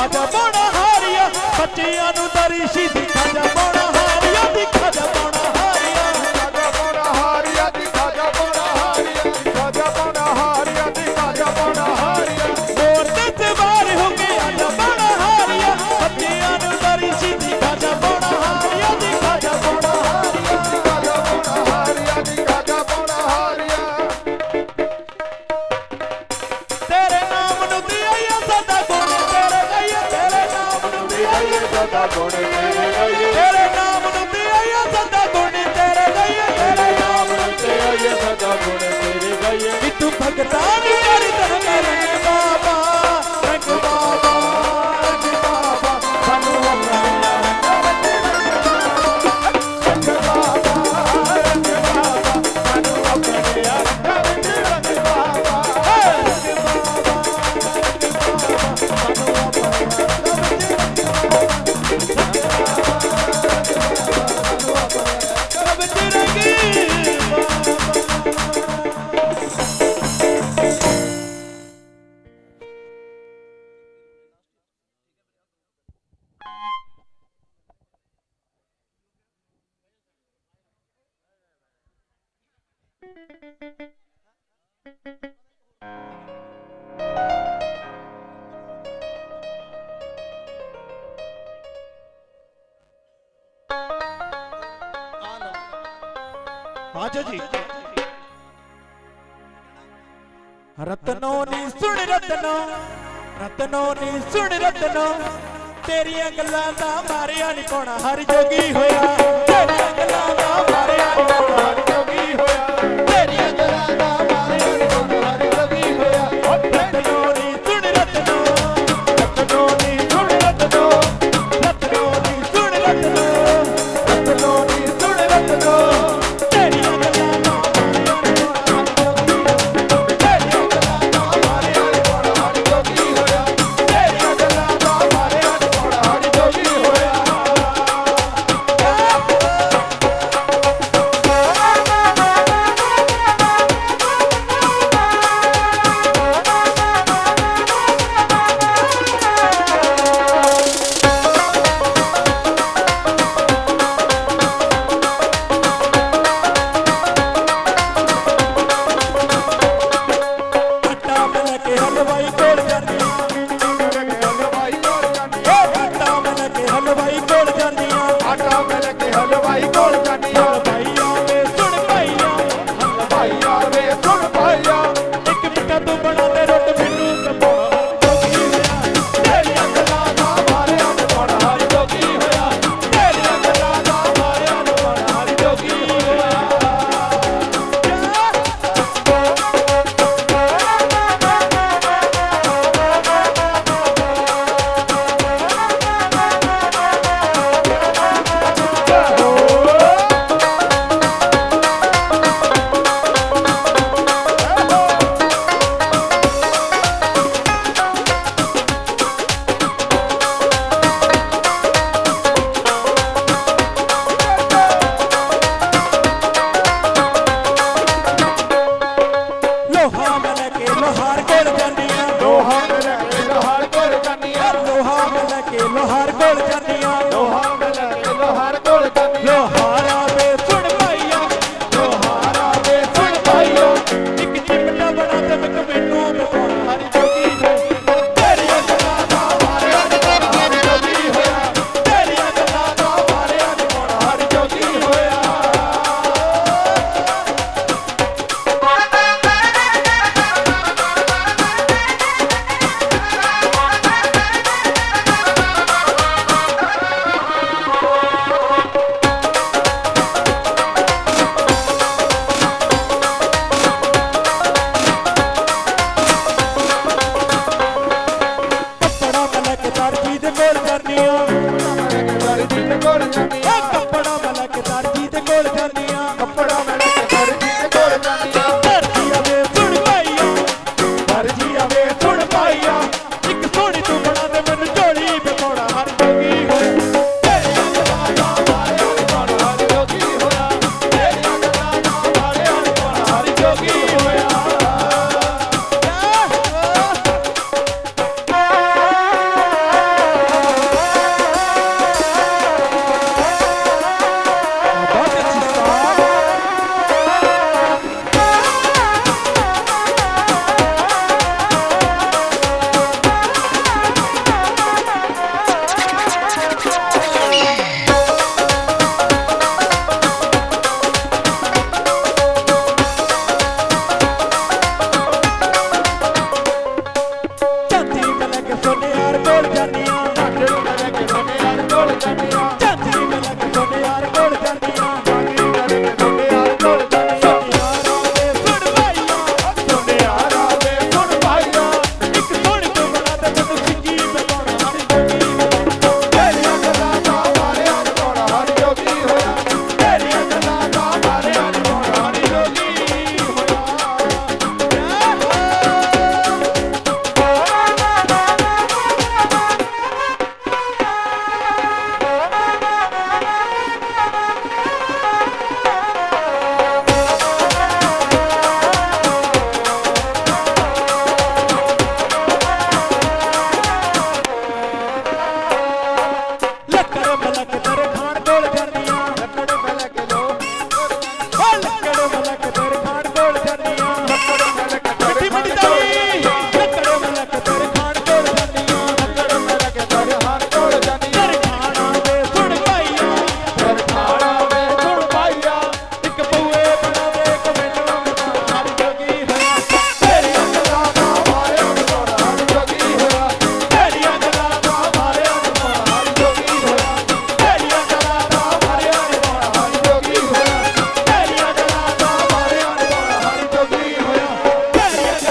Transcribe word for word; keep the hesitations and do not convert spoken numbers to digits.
खाजा पाना हारिया बच्चियां नू दरिशी दी खाजा पाना हारिया दी खाजा पाना हारिया खाजा पाना हारिया दी खाजा पाना हारिया खाजा पाना हारिया दी खाजा पाना हारिया मोर ते सवार हो के आजा पाना हारिया बच्चियां नू दरिशी दी खाजा पाना हारिया दी खाजा पाना हारिया खाजा पाना हारिया दी खाजा पाना हारिया तेरे नाम नू दिया या सदा गुण तेरे गई तेरे नाम नू दिया या सदा गुण तेरे गई तेरे नाम नू दिया या सदा गुण तेरे गई तेरे नाम नू दिया या सदा गुण तेरे गई कि तू भगतान करी तन रंग बाबा रंग बाबा रंग बाबा सानू अपना रंग बाबा रंग बाबा सानू अपने रंग बाबा रंग बाबा सानू आजा जी रत्नों नी सुन रत्नों रत्नों नी सुन रत्नों तेरिया गल्लां दा मारिया नहीं पौना हर जोगी होया तेरिया गल्लां दा मारिया नहीं पौना हर जोगी होया तेरिया गल्लां दा मारिया नहीं पौना हर जोगी होया रत्नों नी सुन रत्नों रत्नों नी सुन रत्नों रत्नों नी सुन रत्नों रत्नों नी सुन रत्नों तेरिया गल्लां दा मारिया नहीं पौना हर जोगी तेरिया गल्लां दा मारिया नहीं पौना हर जोगी होया तेरिया गल्लां दा मारिया नहीं पौना हर जोगी होया आटा मिल के हलवाई कोल जांदियां हलवाई कोल जानी आटा मिल के हलवाई कोल जांदियां आटा मिल के हलवाई कोल जानी भाईया वे सुन भाईया भाई आवे सुन भाईया एक मिठा तू बना दे रोट मैनू कपाल जोगी होया तेरिया गल्लां दा मारिया ने पौना हर जोगी होया तेरिया गल्लां दा मारिया ने पौना हर जोगी होया लोहा मिल के लोहार कोल जांदियां लोहा मिल के लोहार कोल जानी लोहा मिल के लोहार कोल जांदियां लोहा मिल के लोहार कोल जानी लोहारा वे सुन भाईया लोहारा वे सुन भाईया एक चिमटा बना दे मैं मैनू बपाना हर जोगी होया तेरिया गल्लां दा मारिया ने पौना हर जोगी होया तेरिया गल्लां दा मारिया ने पौना हर जोगी होया कपड़ा मिल के दर्जी दे कोल जांदियां दर्जी ते कोल जानी कपड़ा मिल के दर्जी दे कोल जांदियां कपड़ा मिल के दर्जी ते कोल जानी दर्जी आवे सुन भाईया दर्जी आवे सुन भाईया एक सोहनी तू बना दे मैनू झोली पे पौना हर जोगी होया तेरिया गल्लां दा मारिया ने पौना हर जोगी होया तेरिया गल्लां दा मारिया ने पौना हर जोगी होया कोल जानी